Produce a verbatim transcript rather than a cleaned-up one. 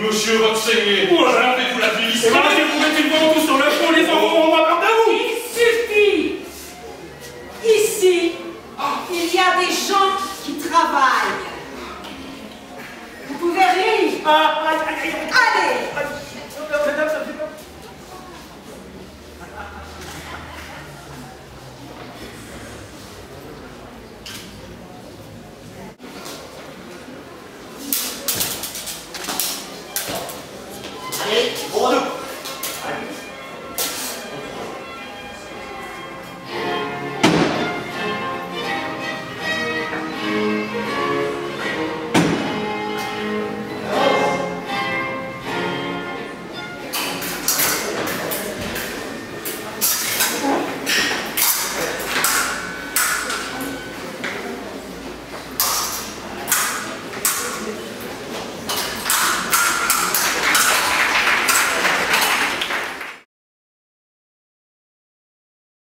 Monsieur va te saigner. Voilà. Faites-vous la vie. Et voilà, vous mettez le ventre sur le front, les enfants, on va perdre à vous. Il suffit. Ici, il y a des gens qui travaillent. Vous pouvez rire. Ah, aïe, aïe, aïe, aïe. Allez. Madame, ça fait peur. Allez, bon deux.